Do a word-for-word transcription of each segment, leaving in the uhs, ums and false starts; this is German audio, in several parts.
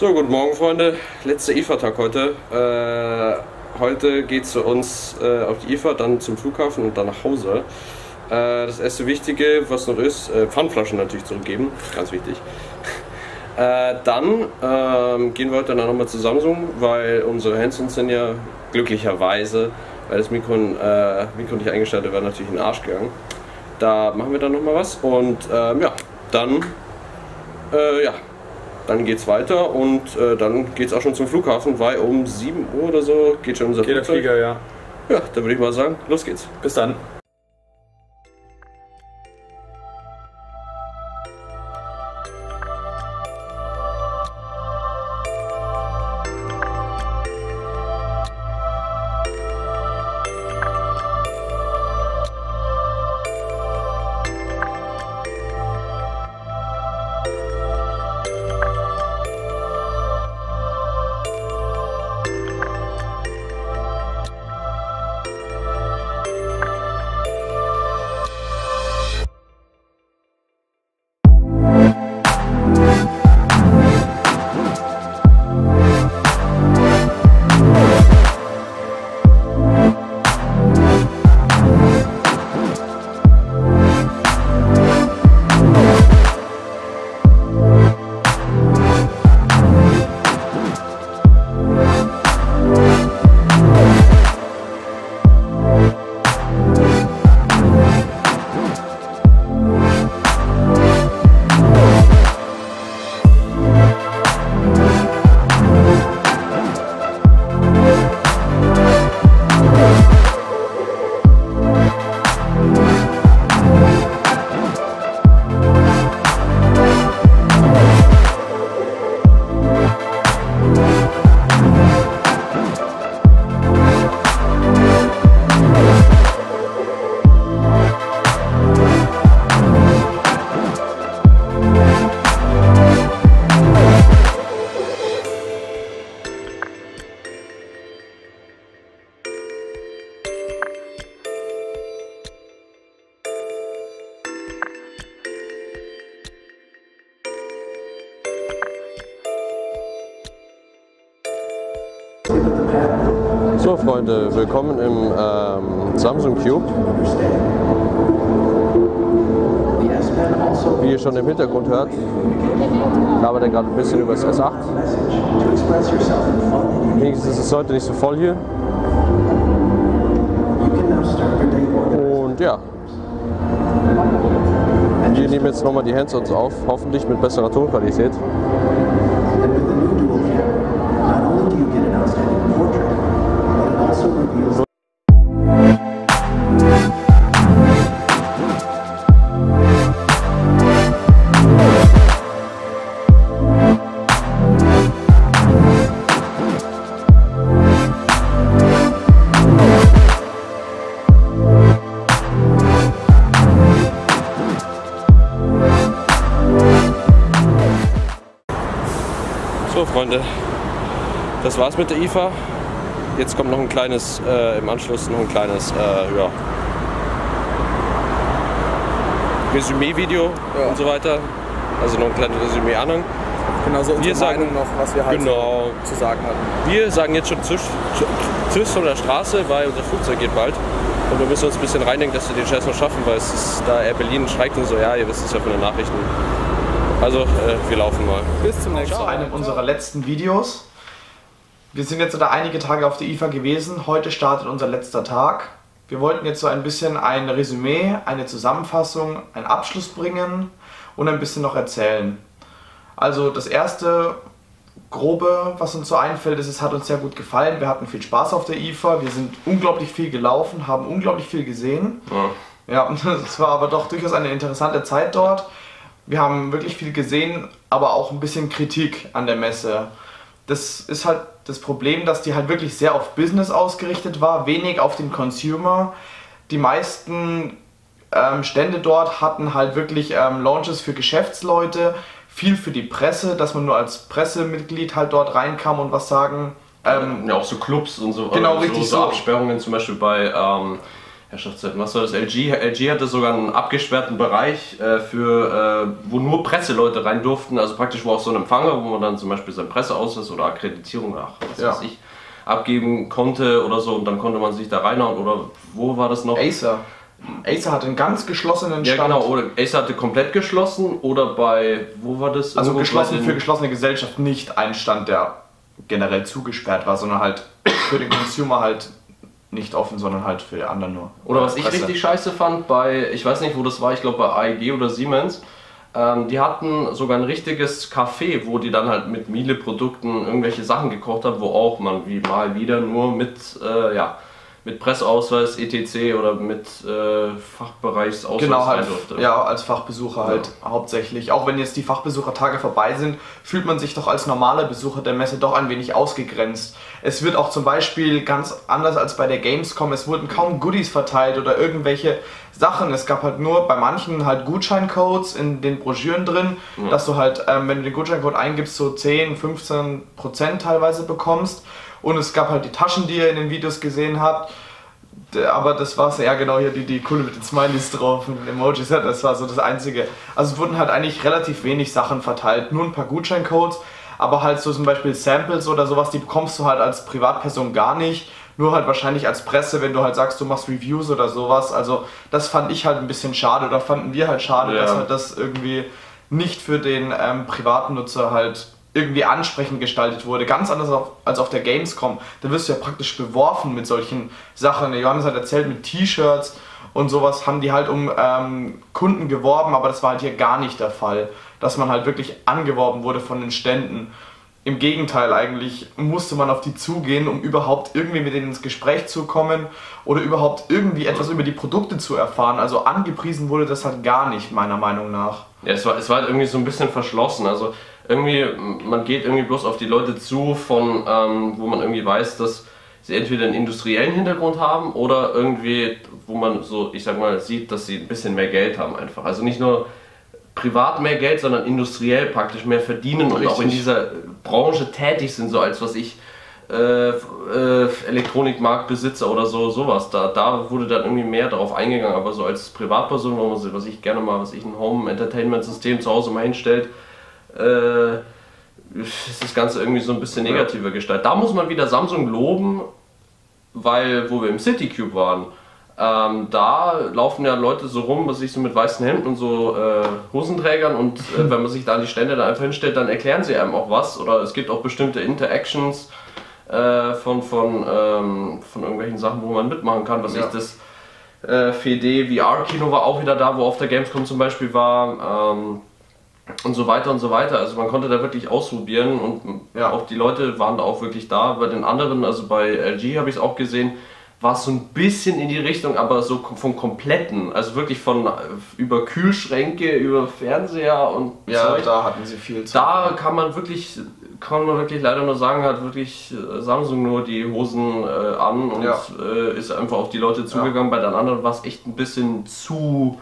So, guten Morgen Freunde, letzter I F A-Tag heute. Äh, heute geht es für uns äh, auf die I F A, dann zum Flughafen und dann nach Hause. Äh, das erste Wichtige, was noch ist, äh, Pfandflaschen natürlich zurückgeben, ganz wichtig. Äh, dann ähm, gehen wir heute dann nochmal zu Samsung, weil unsere Handsons sind ja glücklicherweise, weil das Mikro, äh, Mikro nicht eingestellt war, natürlich in den Arsch gegangen. Da machen wir dann nochmal was und ähm, ja, dann äh, ja. Dann geht's weiter und äh, dann geht's auch schon zum Flughafen, weil um sieben Uhr oder so geht schon unser Geht der Flugzeug. Flieger, ja. Ja, dann würde ich mal sagen, los geht's. Bis dann. So Freunde, willkommen im ähm, Samsung Cube. Wie ihr schon im Hintergrund hört, labert er gerade ein bisschen über das S acht. Wenigstens ist es heute nicht so voll hier. Und ja, wir nehmen jetzt nochmal die Handsons auf, hoffentlich mit besserer Tonqualität. So Freunde, das war's mit der I F A. Jetzt kommt noch ein kleines, äh, im Anschluss noch ein kleines, äh, ja, Resümee-Video ja. und so weiter. Also noch ein kleines Resümee-Anhang. Genau, so unsere wir sagen, Meinung noch, was wir halt genau, zu sagen hatten. Wir sagen jetzt schon Tschüss, Tschüss von der Straße, weil unser Flugzeug geht bald. Und wir müssen uns ein bisschen reindenken, dass wir den Scheiß noch schaffen, weil es ist, da Air Berlin streikt und so, ja, ihr wisst es ja von den Nachrichten. Also, äh, wir laufen mal. Bis zum nächsten Mal. Zu einem unserer letzten Videos. Wir sind jetzt da einige Tage auf der I F A gewesen. Heute startet unser letzter Tag. Wir wollten jetzt so ein bisschen ein Resümee, eine Zusammenfassung, einen Abschluss bringen und ein bisschen noch erzählen. Also das erste Grobe, was uns so einfällt, ist, es hat uns sehr gut gefallen. Wir hatten viel Spaß auf der I F A. Wir sind unglaublich viel gelaufen, haben unglaublich viel gesehen. Ja, ja, es war aber doch durchaus eine interessante Zeit dort. Wir haben wirklich viel gesehen, aber auch ein bisschen Kritik an der Messe. Das ist halt das Problem, dass die halt wirklich sehr auf Business ausgerichtet war, wenig auf den Consumer. Die meisten ähm, Stände dort hatten halt wirklich ähm, Launches für Geschäftsleute, viel für die Presse, dass man nur als Pressemitglied halt dort reinkam und was sagen. Ähm, ja, auch so Clubs und so. Genau, also richtig so. so. Absperrungen zum Beispiel bei, ähm, Herrschaftszeiten, was war das? L G? L G hatte sogar einen abgesperrten Bereich, äh, für, äh, wo nur Presseleute rein durften, also praktisch wo auch so ein Empfänger, wo man dann zum Beispiel sein Presseausweis oder Akkreditierung, ach, was Ja. weiß ich, abgeben konnte oder so und dann konnte man sich da reinhauen oder wo war das noch? Acer. Acer hat einen ganz geschlossenen Ja Stand. genau, oder Acer hatte komplett geschlossen oder bei, wo war das? Also Irgendwo geschlossen bei für geschlossene Gesellschaft, nicht ein Stand, der generell zugesperrt war, sondern halt für den Consumer halt nicht offen, sondern halt für die anderen nur. Oder was ich Presse. richtig scheiße fand, bei, ich weiß nicht wo das war, ich glaube bei A E G oder Siemens, ähm, die hatten sogar ein richtiges Café, wo die dann halt mit Miele-Produkten irgendwelche Sachen gekocht haben, wo auch man wie mal wieder nur mit, äh, ja, mit Presseausweis, et cetera oder mit äh, Fachbereichsausweis Genau, halt, rein durfte. ja, als Fachbesucher halt hauptsächlich. Auch wenn jetzt die Fachbesuchertage vorbei sind, fühlt man sich doch als normaler Besucher der Messe doch ein wenig ausgegrenzt. Es wird auch zum Beispiel ganz anders als bei der Gamescom, es wurden kaum Goodies verteilt oder irgendwelche Sachen. Es gab halt nur bei manchen halt Gutscheincodes in den Broschüren drin, Ja. dass du halt, ähm, wenn du den Gutscheincode eingibst, so zehn, fünfzehn Prozent teilweise bekommst. Und es gab halt die Taschen, die ihr in den Videos gesehen habt. D- Aber das war's, ja genau, hier die, die Kohle mit den Smileys drauf und Emojis, ja, das war so das Einzige. Also es wurden halt eigentlich relativ wenig Sachen verteilt, nur ein paar Gutscheincodes, aber halt so zum Beispiel Samples oder sowas, die bekommst du halt als Privatperson gar nicht. Nur halt wahrscheinlich als Presse, wenn du halt sagst, du machst Reviews oder sowas. Also das fand ich halt ein bisschen schade oder fanden wir halt schade, Ja. dass halt das irgendwie nicht für den ähm, privaten Nutzer halt irgendwie ansprechend gestaltet wurde. Ganz anders auf, als auf der Gamescom. Da wirst du ja praktisch beworfen mit solchen Sachen. Der Johannes hat erzählt, mit T-Shirts und sowas haben die halt um ähm, Kunden geworben, aber das war halt hier gar nicht der Fall. Dass man halt wirklich angeworben wurde von den Ständen. Im Gegenteil, eigentlich musste man auf die zugehen, um überhaupt irgendwie mit denen ins Gespräch zu kommen oder überhaupt irgendwie etwas über die Produkte zu erfahren. Also angepriesen wurde das halt gar nicht, meiner Meinung nach. Ja, es war, es war halt irgendwie so ein bisschen verschlossen. Also irgendwie, man geht irgendwie bloß auf die Leute zu, von, ähm, wo man irgendwie weiß, dass sie entweder einen industriellen Hintergrund haben oder irgendwie, wo man so, ich sag mal, sieht, dass sie ein bisschen mehr Geld haben einfach. Also nicht nur privat mehr Geld, sondern industriell praktisch mehr verdienen und Richtig. auch in dieser Branche tätig sind, so als was ich äh, äh, Elektronikmarktbesitzer oder so, sowas. Da, da wurde dann irgendwie mehr darauf eingegangen, aber so als Privatperson, wo man sich, was ich gerne mal, was ich ein Home-Entertainment-System zu Hause mal hinstellt, äh, ist das Ganze irgendwie so ein bisschen negativer gestaltet. Da muss man wieder Samsung loben, weil, wo wir im CityCube waren, ähm, da laufen ja Leute so rum, was ich so mit weißen Hemden und so äh, Hosenträgern und äh, wenn man sich da an die Stände da einfach hinstellt, dann erklären sie einem auch was oder es gibt auch bestimmte Interactions äh, von, von, ähm, von irgendwelchen Sachen, wo man mitmachen kann, was Ja. ich das äh, vier D V R-Kino war auch wieder da, wo auf der Gamescom zum Beispiel war. Ähm, und so weiter und so weiter. Also man konnte da wirklich ausprobieren und Ja. auch die Leute waren da auch wirklich da. Bei den anderen, also bei L G habe ich es auch gesehen, war es so ein bisschen in die Richtung, aber so vom Kompletten. Also wirklich von äh, über Kühlschränke, über Fernseher und Ja, Zeug. da hatten sie viel zu. Da kann man wirklich, kann man wirklich leider nur sagen, hat wirklich äh, Samsung nur die Hosen äh, an und Ja. äh, ist einfach auf die Leute zugegangen. Bei den anderen war es echt ein bisschen zu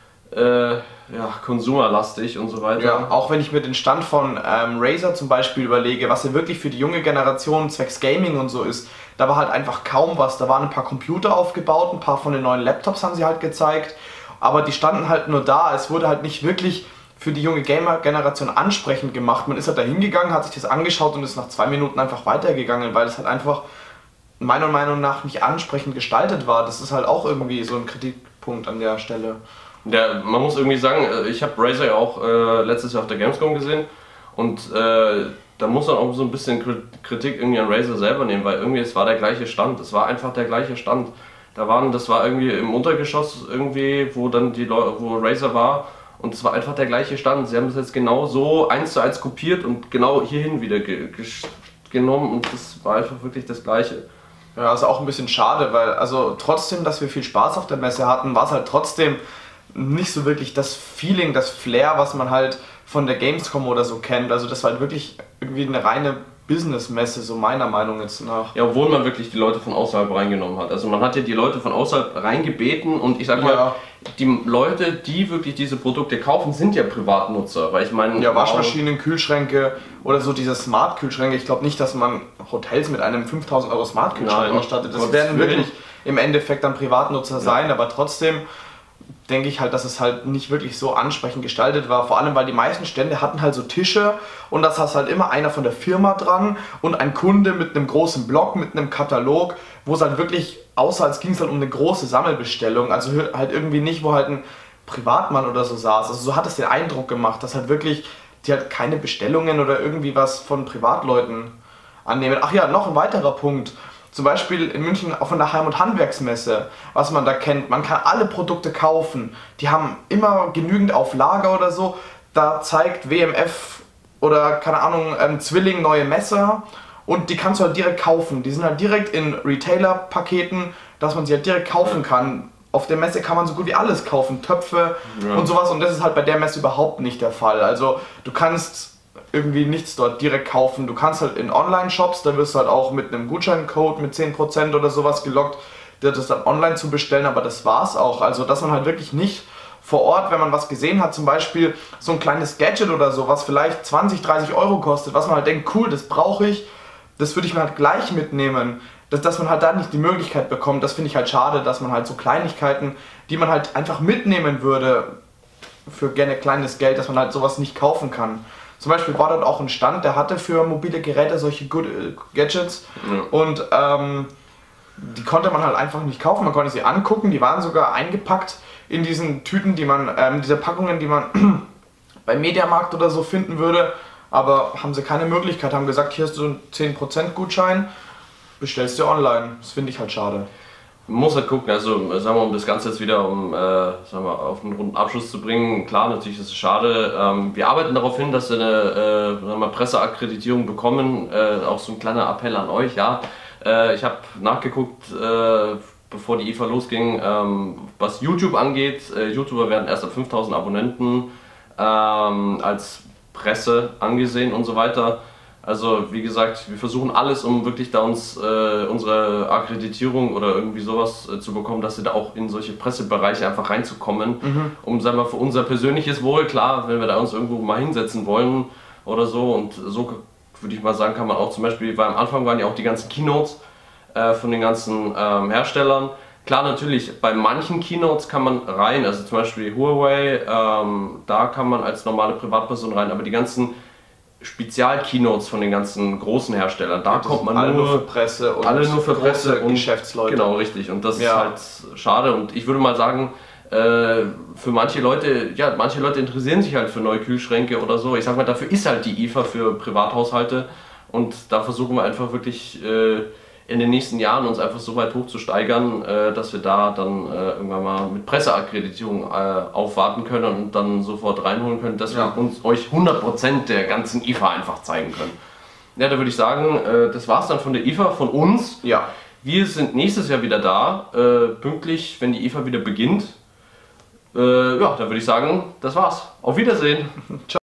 äh, ja, konsumerlastig und so weiter. Ja, auch wenn ich mir den Stand von ähm, Razer zum Beispiel überlege, was ja wirklich für die junge Generation zwecks Gaming und so ist, da war halt einfach kaum was. Da waren ein paar Computer aufgebaut, ein paar von den neuen Laptops haben sie halt gezeigt, aber die standen halt nur da. Es wurde halt nicht wirklich für die junge Gamer-Generation ansprechend gemacht. Man ist halt da hingegangen, hat sich das angeschaut und ist nach zwei Minuten einfach weitergegangen, weil es halt einfach meiner Meinung nach nicht ansprechend gestaltet war. Das ist halt auch irgendwie so ein Kritikpunkt an der Stelle. Ja, man muss irgendwie sagen, äh, ich habe Razer ja auch äh, letztes Jahr auf der Gamescom gesehen und äh, da muss man auch so ein bisschen Kritik irgendwie an Razer selber nehmen, weil irgendwie es war der gleiche Stand, es war einfach der gleiche Stand. Da waren, das war irgendwie im Untergeschoss irgendwie, wo dann die Leute, wo Razer war und es war einfach der gleiche Stand. Sie haben das jetzt genau so eins zu eins kopiert und genau hierhin wieder ge genommen und das war einfach wirklich das Gleiche. Ja, ist auch ein bisschen schade, weil also trotzdem, dass wir viel Spaß auf der Messe hatten, war es halt trotzdem nicht so wirklich das Feeling, das Flair, was man halt von der Gamescom oder so kennt. Also das war halt wirklich irgendwie eine reine Business-Messe, so meiner Meinung jetzt nach. Ja, obwohl man wirklich die Leute von außerhalb reingenommen hat. Also man hat ja die Leute von außerhalb reingebeten und ich sag mal, Ja. die Leute, die wirklich diese Produkte kaufen, sind ja Privatnutzer, weil ich meine... Ja, Waschmaschinen, Kühlschränke oder so diese Smart-Kühlschränke. Ich glaube nicht, dass man Hotels mit einem fünftausend Euro Smart-Kühlschrank Nein, ausstattet. Das Gottes werden Willen. wirklich im Endeffekt dann Privatnutzer sein, aber trotzdem denke ich halt, dass es halt nicht wirklich so ansprechend gestaltet war. Vor allem, weil die meisten Stände hatten halt so Tische und das hast halt immer einer von der Firma dran und ein Kunde mit einem großen Block, mit einem Katalog, wo es halt wirklich aussah, als ging es halt um eine große Sammelbestellung. Also halt irgendwie nicht, wo halt ein Privatmann oder so saß. Also so hat es den Eindruck gemacht, dass halt wirklich die halt keine Bestellungen oder irgendwie was von Privatleuten annehmen. Ach ja, noch ein weiterer Punkt. Zum Beispiel in München auch von der Heim- und Handwerksmesse, was man da kennt. Man kann alle Produkte kaufen. Die haben immer genügend auf Lager oder so. Da zeigt W M F oder keine Ahnung, ähm, Zwilling neue Messer und die kannst du halt direkt kaufen. Die sind halt direkt in Retailer-Paketen, dass man sie halt direkt kaufen kann. Auf der Messe kann man so gut wie alles kaufen, Töpfe ja. und sowas, und das ist halt bei der Messe überhaupt nicht der Fall. Also du kannst irgendwie nichts dort direkt kaufen. Du kannst halt in Online-Shops, da wirst du halt auch mit einem Gutscheincode mit zehn Prozent oder sowas gelockt, das dann online zu bestellen, aber das war's auch. Also dass man halt wirklich nicht vor Ort, wenn man was gesehen hat, zum Beispiel so ein kleines Gadget oder so, was vielleicht zwanzig, dreißig Euro kostet, was man halt denkt, cool, das brauche ich, das würde ich mir halt gleich mitnehmen. Dass, dass man halt da nicht die Möglichkeit bekommt, das finde ich halt schade, dass man halt so Kleinigkeiten, die man halt einfach mitnehmen würde, für gerne kleines Geld, dass man halt sowas nicht kaufen kann. Zum Beispiel war dort auch ein Stand, der hatte für mobile Geräte solche Good Gadgets ja. und ähm, die konnte man halt einfach nicht kaufen, man konnte sie angucken, die waren sogar eingepackt in diesen Tüten, die man, ähm, diese Packungen, die man beim Mediamarkt oder so finden würde, aber haben sie keine Möglichkeit, haben gesagt, hier hast du einen zehn Prozent Gutschein, bestellst du online, das finde ich halt schade. Man muss halt gucken, also sagen wir, um das Ganze jetzt wieder um, äh, sagen wir, auf einen runden Abschluss zu bringen, klar, natürlich ist es schade. Ähm, wir arbeiten darauf hin, dass wir eine äh, sagen wir, Presseakkreditierung bekommen, äh, auch so ein kleiner Appell an euch, ja. Äh, ich habe nachgeguckt, äh, bevor die I F A losging, ähm, was YouTube angeht. Äh, YouTuber werden erst ab fünftausend Abonnenten ähm, als Presse angesehen und so weiter. Also wie gesagt, wir versuchen alles, um wirklich da uns äh, unsere Akkreditierung oder irgendwie sowas äh, zu bekommen, dass wir da auch in solche Pressebereiche einfach reinzukommen, mhm. um, sagen wir, für unser persönliches Wohl, klar, wenn wir da uns irgendwo mal hinsetzen wollen oder so, und so würde ich mal sagen, kann man auch zum Beispiel, weil am Anfang waren ja auch die ganzen Keynotes äh, von den ganzen ähm, Herstellern. Klar, natürlich, bei manchen Keynotes kann man rein, also zum Beispiel Huawei, ähm, da kann man als normale Privatperson rein, aber die ganzen Spezial-Keynotes von den ganzen großen Herstellern, da ja, kommt man alle nur, nur für Presse und alle nur für Presse und Geschäftsleute. Genau, richtig. Und das ja. ist halt schade. Und ich würde mal sagen, äh, für manche Leute, ja, manche Leute interessieren sich halt für neue Kühlschränke oder so. Ich sag mal, dafür ist halt die I F A für Privathaushalte, und da versuchen wir einfach wirklich äh, in den nächsten Jahren uns einfach so weit hoch zu steigern, äh, dass wir da dann äh, irgendwann mal mit Presseakkreditierung äh, aufwarten können und dann sofort reinholen können, dass ja. wir uns euch hundert Prozent der ganzen I F A einfach zeigen können. Ja, da würde ich sagen, äh, das war's dann von der I F A, von uns. Ja. Wir sind nächstes Jahr wieder da, äh, pünktlich, wenn die I F A wieder beginnt. Äh, ja, da würde ich sagen, das war's. Auf Wiedersehen. Ciao.